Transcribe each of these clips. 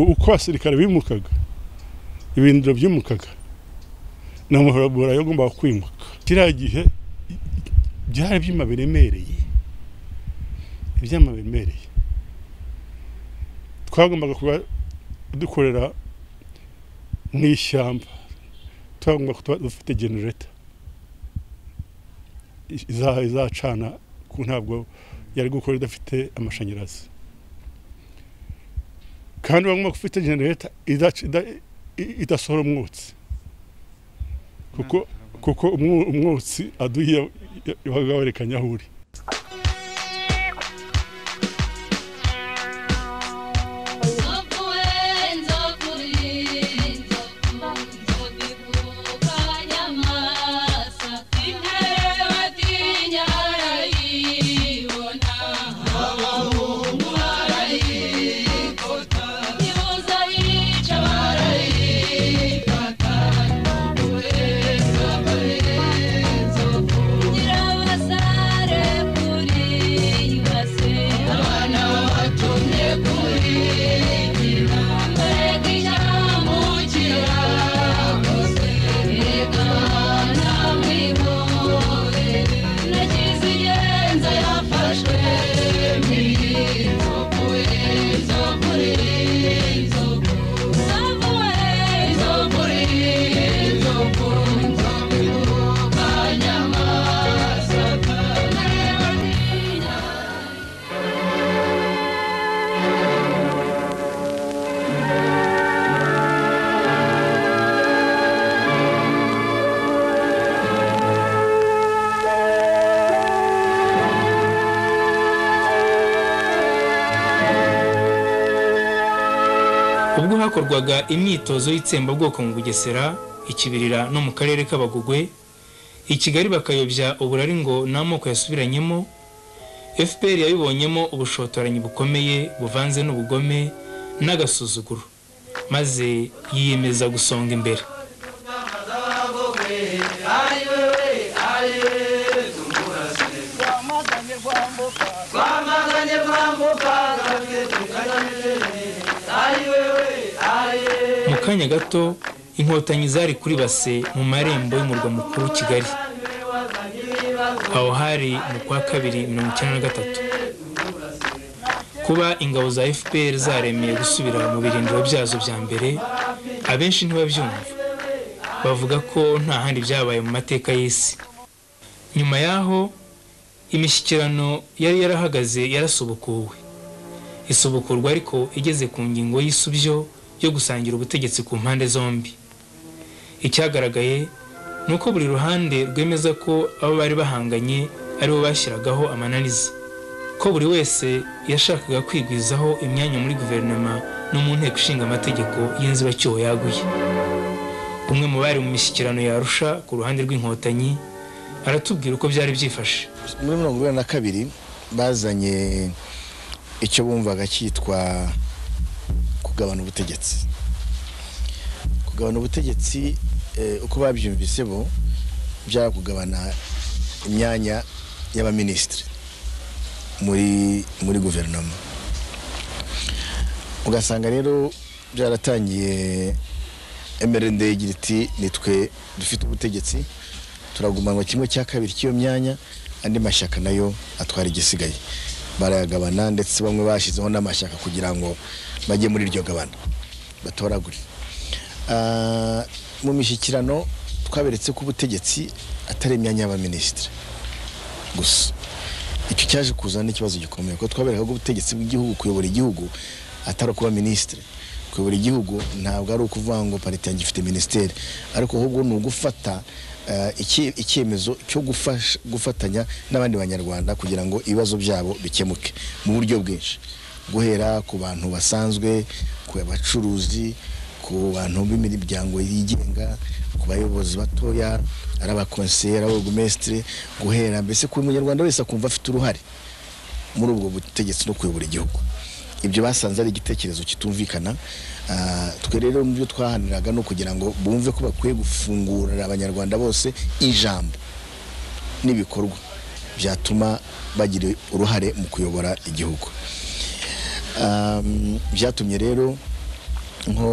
uko abasirikare bimukaga ibindiro by'imukaga n'amahoro yagomba kwimuka kiriya gihe byari ibyuma biremereye twagombaga kuba dukorera mu ishyamba twagomba kuba dufite generator izacana ku ntabwo yari gukora idafite amashanyarazi kandi bagomba gufite generator idasohora umwotsi kuko umwotsi aduhiye bagawerekanya aho uri ubwo hakorwaga imyitozo y'itsembabwoko mu Bugesera ikibirira no mu karere k'Abagugwe i Kigali bakayobya uburari ngo namoko yasubiranyemo FPR yabibonyemo ubushotoranyi bukomeye buvanze n'ubugome n'agasuzuguro maze yiyemeza gusonga imbere mu kanya gato inkotanyi zari kuri base mu marembo y'umurwa mukuru Kigali aho hari mu kwa 2/1993 kuba ingabo za FPR zaremeye gusubira mu birindiro byazo bya mbere abenshi ntibabyumva bavuga ko nta handi byabaye mu mateka y'isi nyuma yaho imishyikirano yari yarahagaze yarasubukuwe isubukurwa ariko igeze ku ngingo y'isubyo yo gusangira ubutegetsi ku mpande zombi icyagaragaye nuko buri ruhande rwemeza ko abo bari bahanganye ari bo bashyiragaho amananiza ko buri wese yashakaga kwigwizaho imyanya muri guverinoma no mu nteko ishinga amategeko y'inzibacyuho yaguye umwe mu bari mu mishyikirano yarusha ku ruhande rw'inkotanyi aratubwira uko byari byifashe muri 1992 bazanye icyo bumvaga cyitwa kugabana ubutegetsi uko babyumvise bo bya kugabana imyanya y'abaminisitiri muri guverinoma ugasanga rero byaratangiye MRND igira iti nitwe dufite ubutegetsi turagumanwa kimwe cya kabiri cy'iyo myanya andi mashyaka nayo atwara igisigaye barayagabana ndetse bamwe bashizeho n'amashyaka kugira ngo bajye muri iryo gabana batoragure mu mishyikirano twaberetse ko ubutegetsi atari imyanya y'abaminisitiri gusa icyo cyaje kuzana n'ikibazo gikomeye ko twabereka ko ubutegetsi bw'igihugu kuyobora igihugu atari kuba minisitiri kuyobora igihugu ntabwo ari ukuvuga ngo parite yanjye ifite ministeri ariko ahubwo ni ugufata icyemezo cyo gufatanya n'abandi banyarwanda kugira ngo ibibazo byabo bikemuke mu buryo bwinshi guhera ku bantu basanzwe ku bacuruzi ku bantu b'imiryango yigenga ku bayobozi batoya ari abakonseyera abagumestre guhera mbese ku munyarwanda wese akumva afite uruhare muri ubwo butegetsi no kuyobora igihugu ibyo basanze ari igitekerezo kitumvikana twe rero mu byo twahaniraga no kugira ngo bumve ko bakwiye gufungurira abanyarwanda bose ijambo n'ibikorwa byatuma bagira uruhare mu kuyobora igihugu byatumye rero nko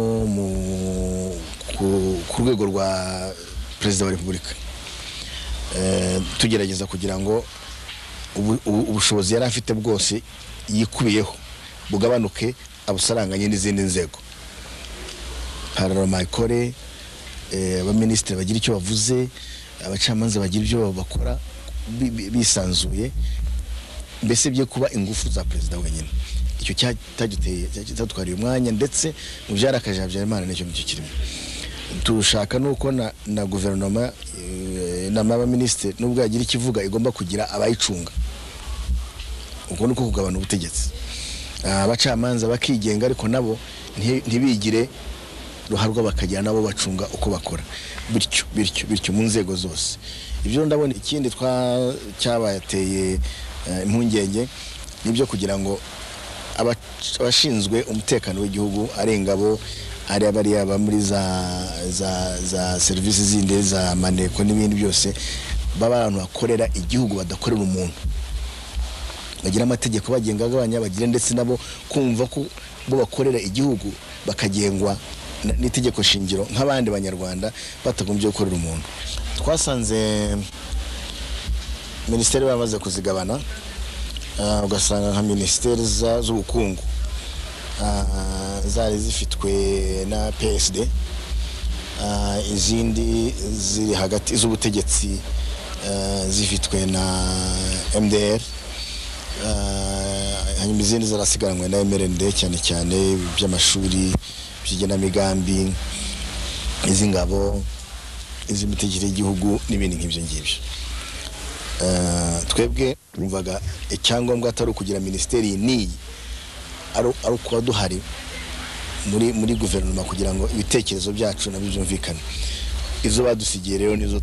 ku rwego rwa perezida wa repubulika tugerageza kugira ngo ubushobozi yari afite bwose yikubiyeho bugabanuke abusaranganye n'izindi nzego parlement ikore abaminisitiri bagira icyo bavuze abacamanza bagira ibyo bakora bisanzuye mbese byo kuba ingufu za perezida wenyine icyo cyatwariye umwanya ndetse mu byarakaje Habyarimana n'icyo kirimo tushaka nuko na guverinoma n'abaminisitiri nubwo yagira ikivuga igomba kugira abayicunga uko nuko kugabana ubutegetsi abacamanza bakigenga ariko nabo ntibigire ruharwa bakagira nabo bacunga uko bakora bityo mu nzego zose ibyo ndabona ikindi cyabateye impungenge nibyo kugira ngo abashinzwe umutekano w'igihugu ari ingabo ari abariya muri za service zindi za maneko n'ibindi byose baba abantu bakorera igihugu badakorera umuntu bagira amategeko bagenga agabanya bagira ndetse nabo kumva ko bo bakorera igihugu bakagengwa n'itegeko shingiro nk'abandi banyarwanda batagombye gukorera umuntu twasanze ministeri bamaze kuzigabana ugasanga nka ministeri z'ubukungu zari zifitwe na PSD izindi ziri hagati z'ubutegetsi zifitwe na MDR hanyuma izindi zarasigaranywe na MRND cyane cyane by'amashuri by'igenamigambi iz'ingabo iz'imitegekere y'igihugu n'ibindi nk'ibyo ngibyo twebwe twumvaga icyangombwa atari ukugira ministeri niyi ari kuba duhari muri guverinoma kugira ngo ibitekerezo byacu nabyo byumvikane izo badusigiye rero nizo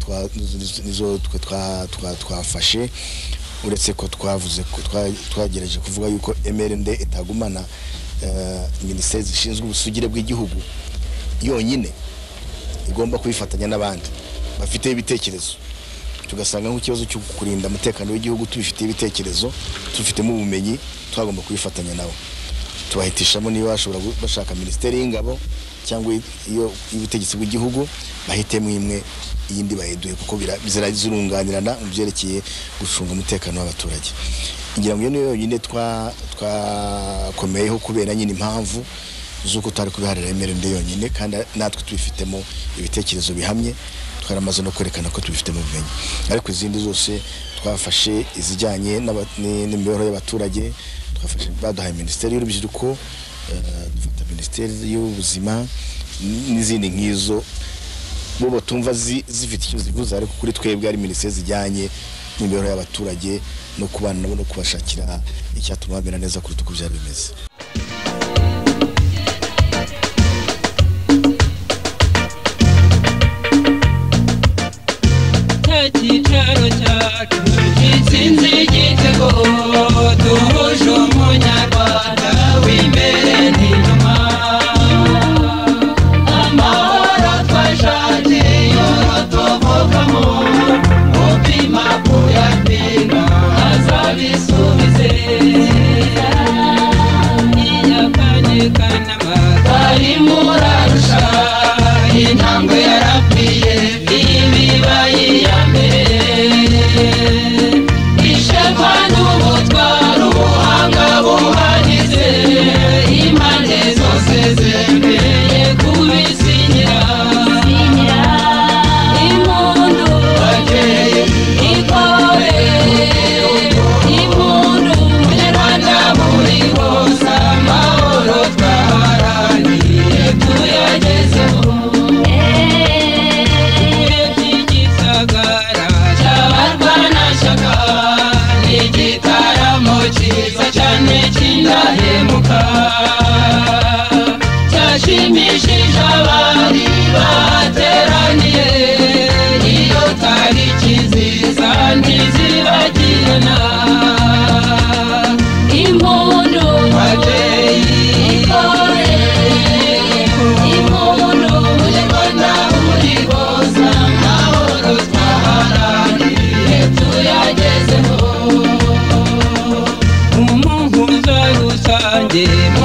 twafashe uretse ko twavuze ko twagerageje kuvuga yuko MRND itagumana ministeri zishinzwe ubusugire bw'igihugu yonyine igomba kubifatanya n'abandi bafite ibitekerezo tugasanga nk'ikibazo cyo kurinda umutekano w'igihugu tubifitiye ibitekerezo tufitemo ubumenyi twagomba kubifatanya nabo tubahitishamo niba bashaka ministeri y'ingabo cyangwa iyo y'ubutegetsi bw'igihugu bahitemo imwe iyindi baheduye kuko zirunganirana mu byerekeye gucunga umutekano w'abaturage ngira ngo iyo niyo yonyine twakomeyeho kubera nyine impamvu z'uko tutari kubiharira MRND yonyine kandi natwe tubifitemo ibitekerezo bihamye twaramaze no kwerekana ko tubifitemo ubumenyi ariko izindi zose twafashe izijyanye n'imibereho y'abaturage twafashe baduhaye ministeri y'urubyiruko dufata ministeri y'ubuzima n'izindi nk'izo bo batumva zifite icyo zivuze ariko kuri twebwe ari ministeri zijyanye n'imibereho y'abaturage no kubana nabo no kubashakira icyatuma bamera neza kuruta uko byari bimeze icyicaro cyacu gitsinze igitego duhuje umunyarwanda w'imbere n'inyuma amahoro twashakiye tuvukamo upima kuyapinga azabisubize iyakanyekana batari murarusha intambwe yarapfiye ibibaye iya mbere ishema n'ubutwaro ubuhanga buhanize impande zose zemeye kubisinyira impundu bakeye ikore impundu munyarwanda muri hose amahoro twaharaniye tuyagezeho cyiza cyane cy'indahemuka cyashimishije abari bateraniye iyo tariki nziza ntizibagirana impundu bateye ikore impundu munyarwanda muri hose amahoro twaharaniye tuyagezeho umuhuza rusange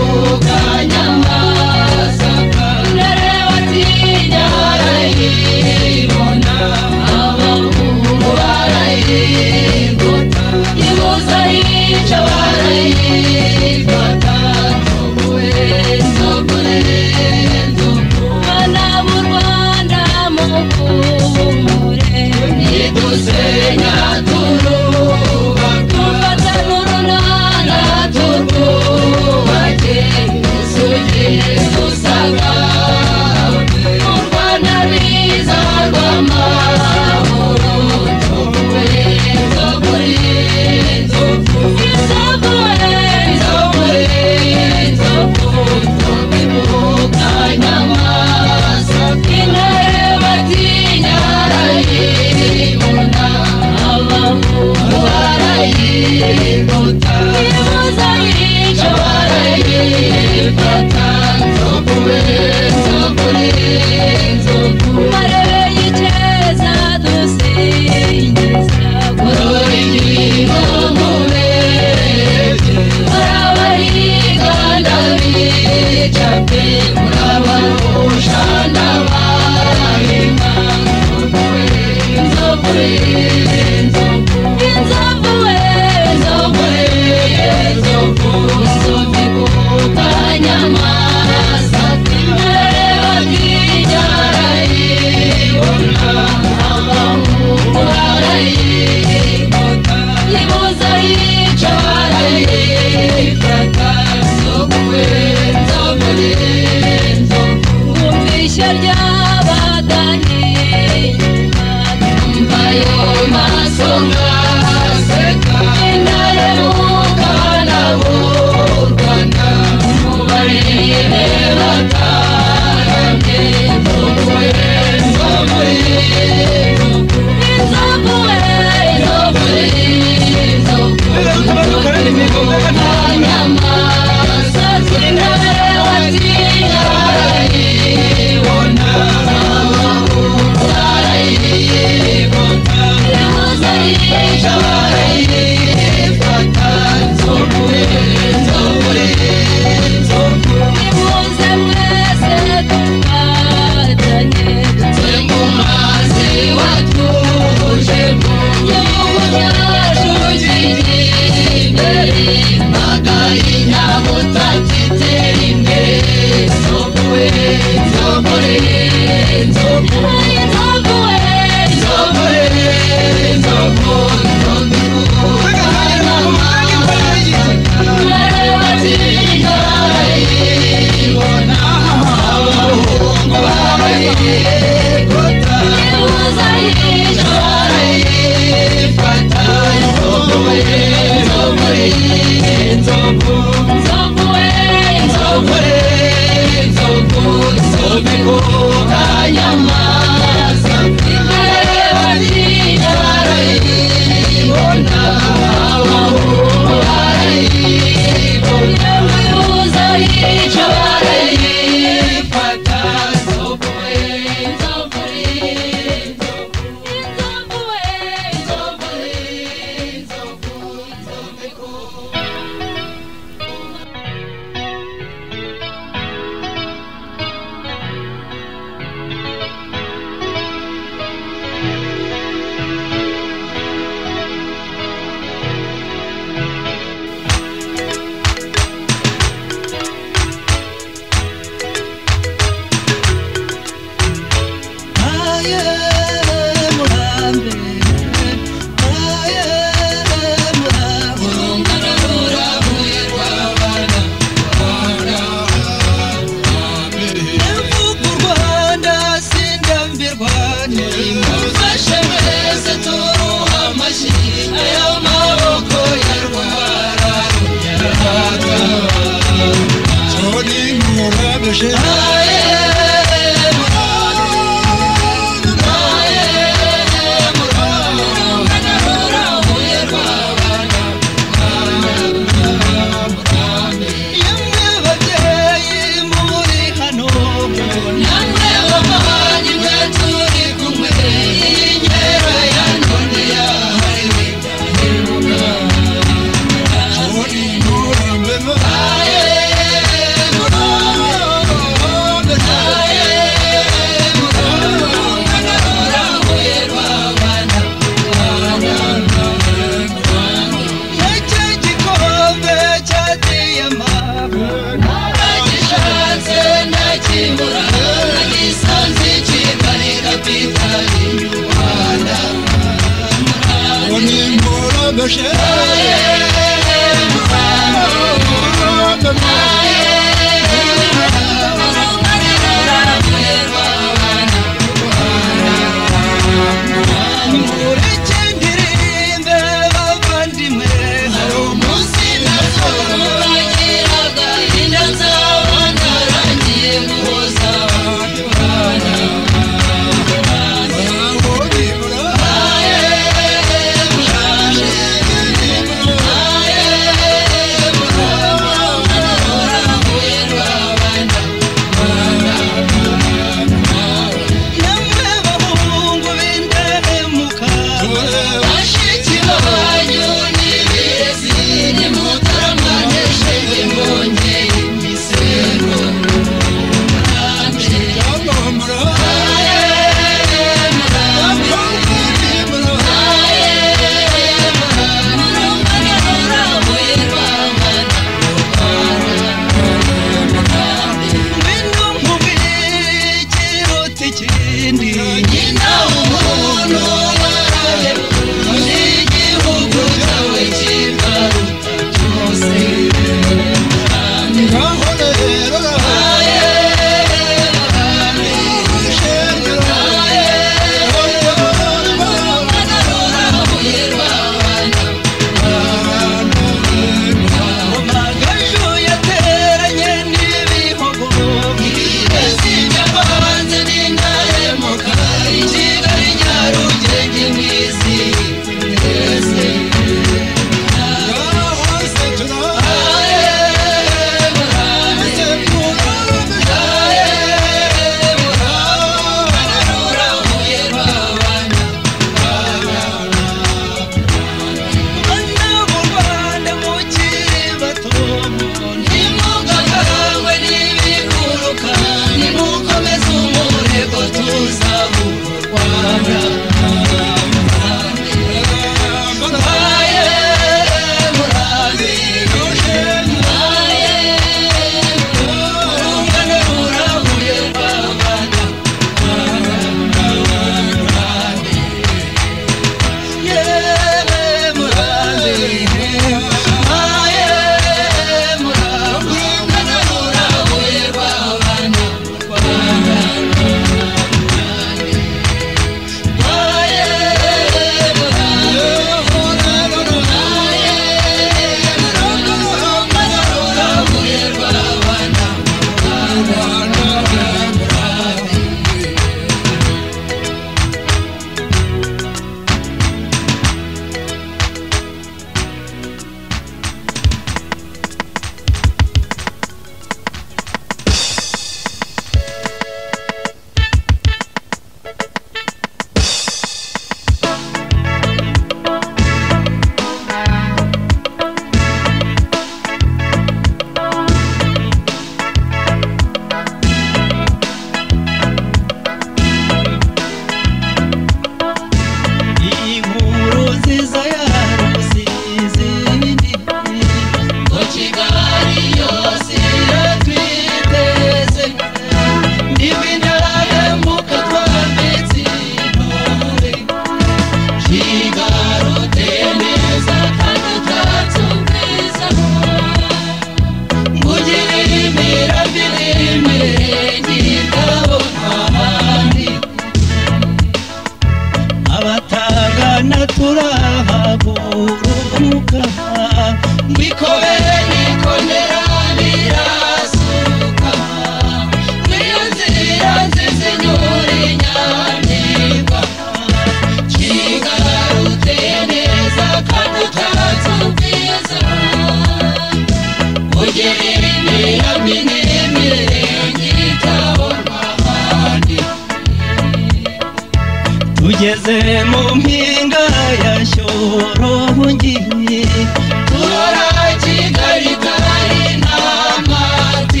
tugeze mu mpinga ya Shyorongi turora Kigali kari n'amati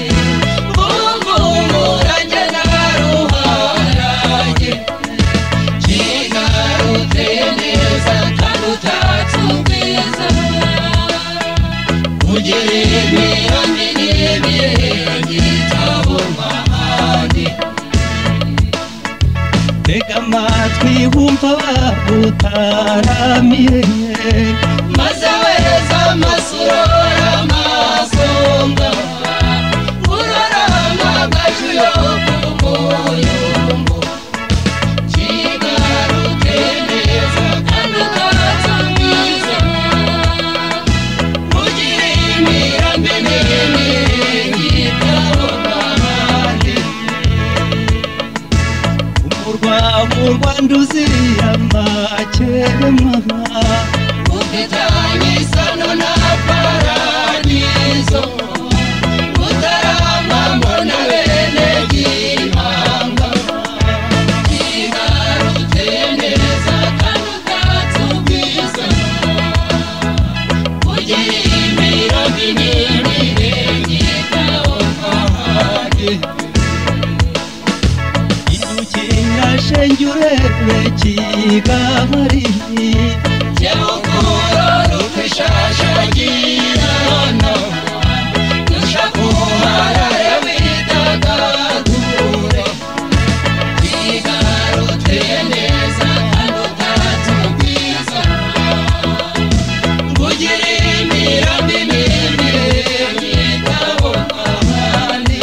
bumburanye na ruharage Kigali uteye neza kandi utatse ubwiza ugere imirambi n'ibirenge itabonwa ahandi tega amatwi wumva bagutaramiye maze weza amasura y'amasonga urora amagaju yo ku muyumbu Kigali uteye neza kandi utatse ubwiza ugire imirambi n'ibirenge itabonwa ahandi umurwa nduzira makemwa ufitanye isano na paradizo utarama mbona bene Gihanga Kigali uteye neza kandi utatse ubwiza ugire imirambi n'ibirenge itabonwa ahandi idukira shenge urebe Kigali Jebukuro rukishashagirana Nushakuharare witagadure Kigali uteye neza kandi utatse ubwiza ngugire imirambi n'ibirenge itabonwa ahandi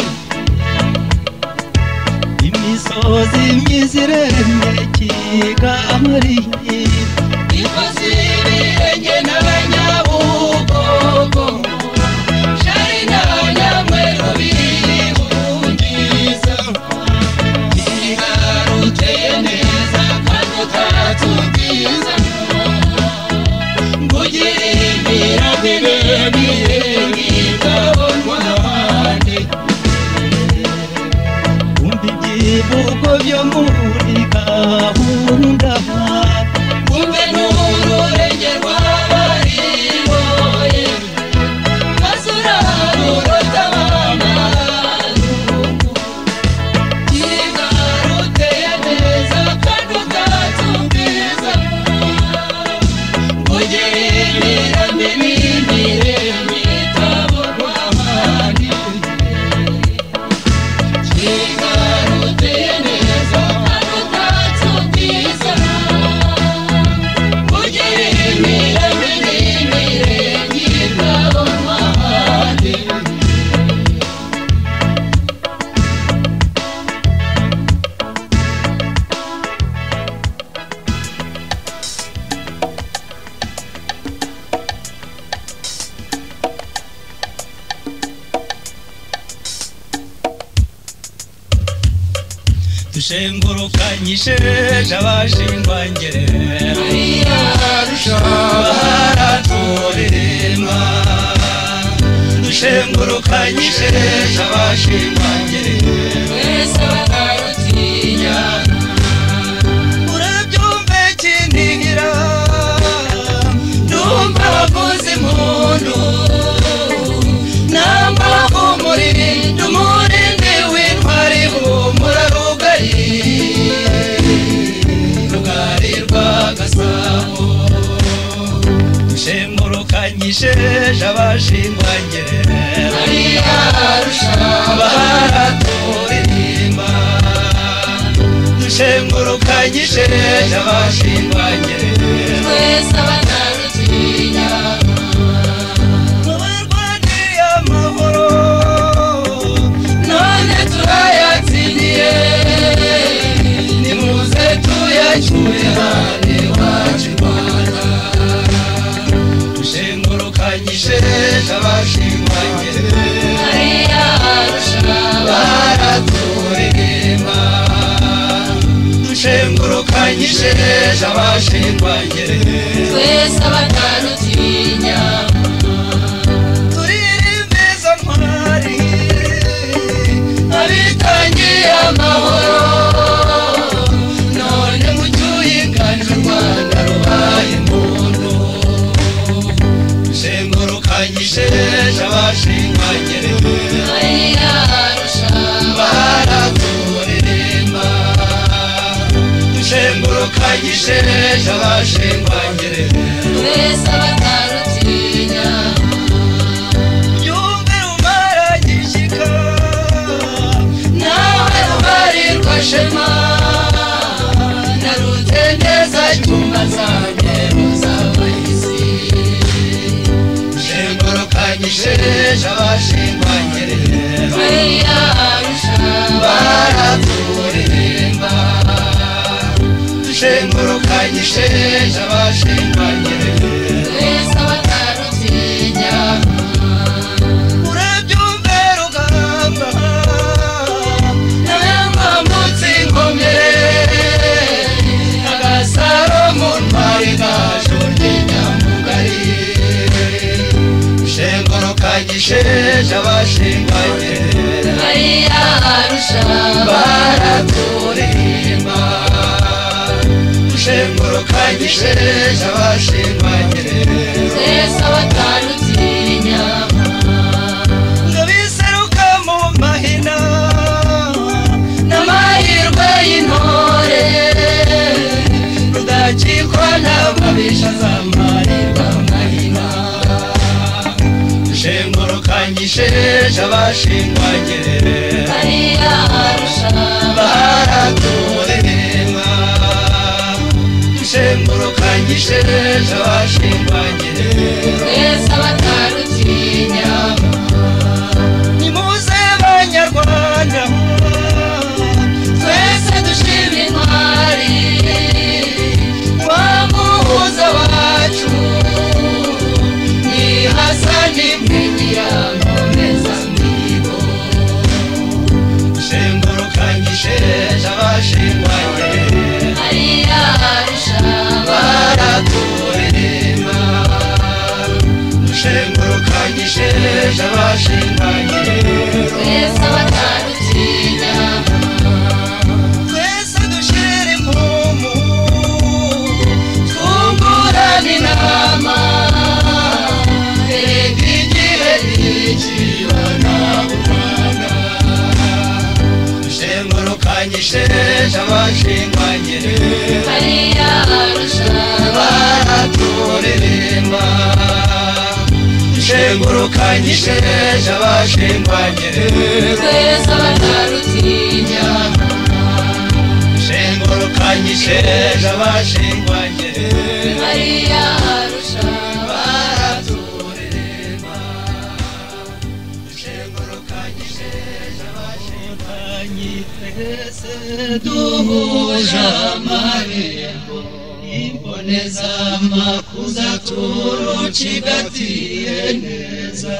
imisozi myiza iremye Kigali ikoze ibirenge n'abanyabugogo shari n'abanyamweru bihungiza Kigali uteye neza kandi utatse ubwiza ngugire imirambi n'ibirenge itabonwa ahandi umva ibyivugo byo muri gahunda umbe n'ururenge rw'abariboye masura urota b'amarungu Kigali uteye neza kandi utatse ubwiza ugire imirambi n'ibirenge itabonwa ahandi Kigali uteye neza kandi utatse ubwiza ugire imirambi n'ibirenge itabonwa ahandi dushengurukanyije abashingwangere Arusha baraturema dushengurukanyije abashingwangere wese batarutinya urabyumve kinihira numva bavuza impundu namba kumurindi umurindi w'intwari humura rugari rugari rwa Gasabo dushengurukanyije abashingwangere Arusha baraturema dushengurukanyije abashingwangere wese batarutinya abarwaniye amahoro none turayatsindiye nimuze tuyacyure hano iwacu i Rwanda dushengurukanyije abashingwangere Arusha baraturema dushengurukanyije abashingwangere wese batarutinya turirimbe izo ntwari abitangiye amahoro none mucyuye kanyisheje abashingwanyere baraturemba dushengurukanyisheje abashingwanyere twese abatarutinya yumve umaragishyika nawe ubarirwa shema narutendeza cyumba zanjye ruzabayisi dushengurukanyisheje abashingwanyere baraturemba dushengurukanyisheje abashingwanyere twese abatarutinya urabyumve rugamba nawe mwambutse inkomere agasaro mu ntwari gajo ry'inyamugari dushengurukanyisheje abashingwanyere baraturemba dushengurukanyisheje abashingwanyere twese abatarutinya ngo biseruka mu mahina n'amahirwe y'intore rudakikwa n'ababisha z'amarirwa mahina dushengurukanyisheje abashingwanyere baraturemba dushengurukanyisheje abashingwanyere twese abatarutinya nimuze banyarwanda twese dushima intwari wa muhuza wacu ni Hasani Mwigira nkomeza migo dushengurukanyisheje abashingwanyere baraturemba dushengurukanyisheje abashingwanyere twese abatarutinya twese dushira impumu twungurana inama erega igihe ntikibana umwana dushengurukanyisheje abashingwanyere baraturemba dushengurukanyisheje abashingwanyere twese abatarutinya dushengurukanyisheje abashingwanyere baraturemba dushengurukanyisheje abashingwanyere twese duhuje amarembo imboneza amakuza turucigatiye neza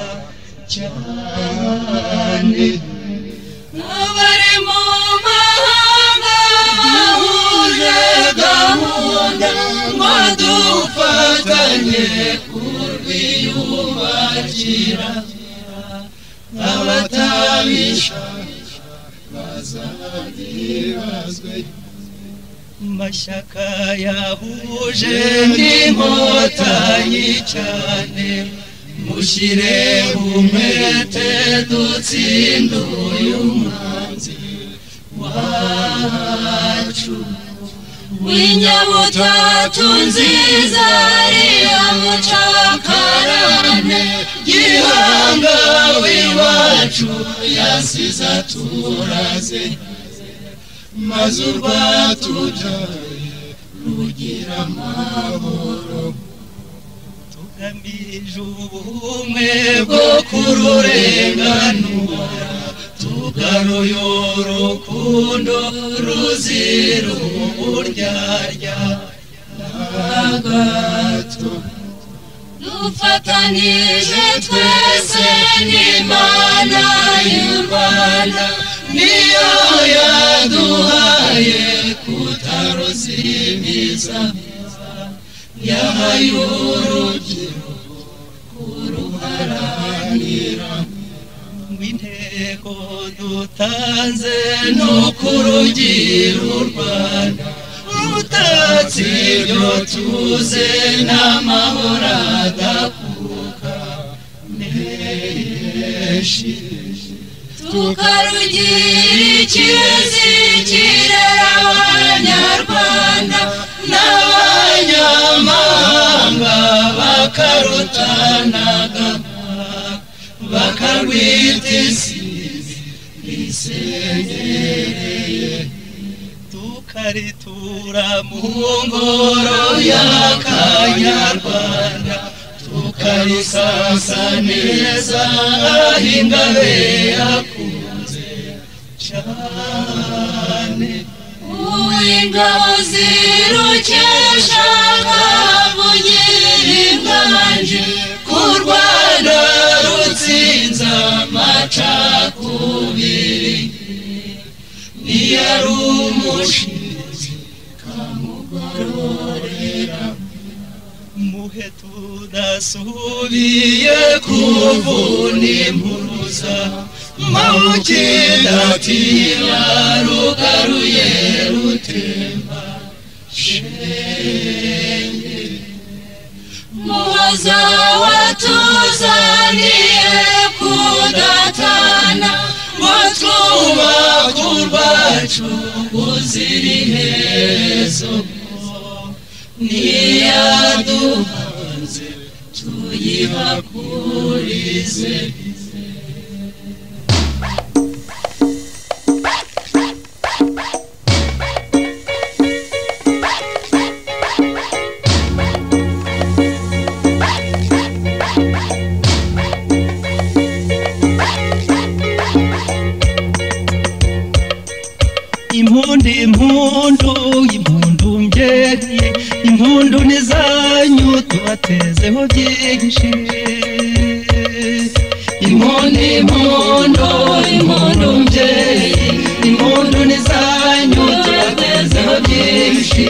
cyane abari mu mahanga bahuje gahunda ngo dufatanye kurwiyubakira abatabisha bazabibazwe mashyaka yahuje n'inkotanyi cyane mushyire umwete dutsinde uyu mwanzi wacu w'inyabutatu nziza ariyo mucakarane gihanga w'iwacu yasize aturaze maze urwatubyaye rugira amahoro tugamije ubumwe bwo kururenganura tugaruye urukundo ruzira uburyarya na gato dufatanije twese n'Imana y'u Rwanda niyo yaduhaye kutaruzimiza yahaye urubyiruko kuruharanira intego dutanze no kurugira u Rwanda rutatse ibyo tuze n'amahoro adakuka tukarugira ikizikira abanyarwanda n'abanyamahanga bakarutanaga bakarwita isizi risengereye tukaritura mu ngoro y'akanyarwanda tukarisasa neza ingabe yakunze cyane uw'ingabo zirukesha kabugira inganje ku Rwanda rutsinze amacakubiri niyari umushinzi kamugororera muhe tudasubiye kuvuna impuruza mawukidatira rugaruye rutemba shenge muhoza watuzaniye kudatana ngo twubake urwacu buzira iherezo niyaduhanze tuyihakurize impundu mbyeyi impundu nizanyu tubatezeho byinshi impundu mbyeyi impundu nizanyu tubatezeho byinshi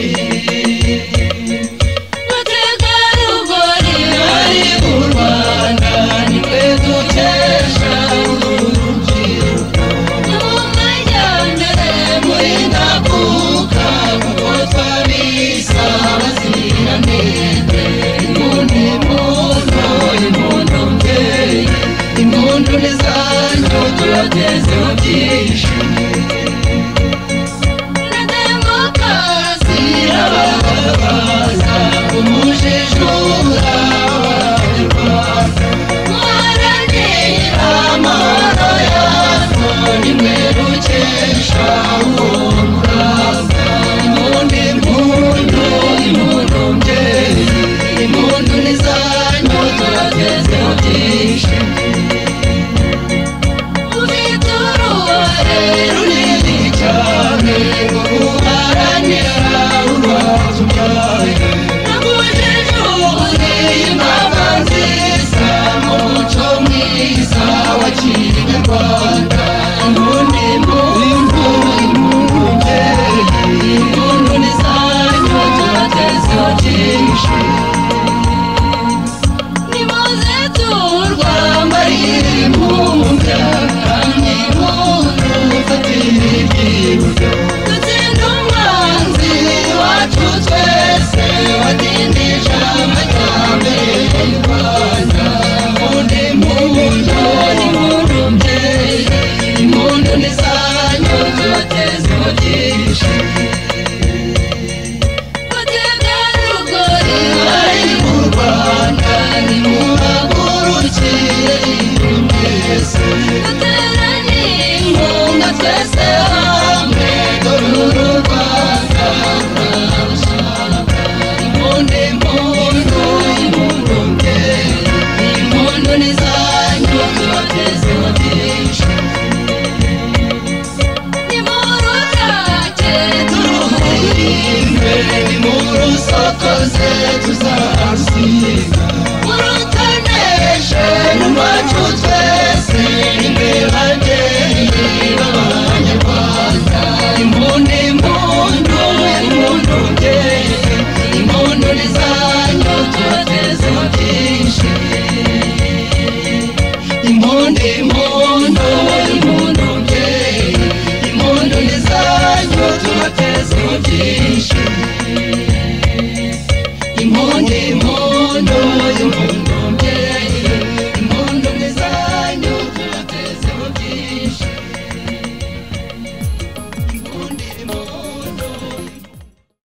bategarugori bari mu Rwanda nimwe dukesha impundu nizanyu tubatezeho byinshi na demokarasi irababaza umujijura w'abanyarwanda muharanira amahoro yacu nimwe dukesha uwo murava impundu mbyeyi impundu nizanyu tubatezeho byinshi runini cyane guharanira urwacu byawe namujejuri impamba nziza mu muco mwiza wa kinyarwanda impundu mbyeyi impundu nizanyu tubatezeho byinshi nimuze turwambarire impumbya dutsinda umwanzi wacu twese wadindije amajyambere y'u Rwanda impundu mbyeyi impundu nizanyu tubatezeho byinshi bategarugori bari mu Rwanda nimuhagurukire mwese duterane inkunga twese hamwe dore uru Rwanda rurarushaka impundu mbyeyi impundu nizanyu tubatezeho byinshi nimururake turuhimbe nimurusokoze tuzarusiga murutoneshe n'urwacu twese nimwe babyeyi b'abanyarwanda impundu mbyeyi impundu nizanyu tubatezeho byinshi impundu mbyeyi impundu nizanyu tubatezeho byinshi impundu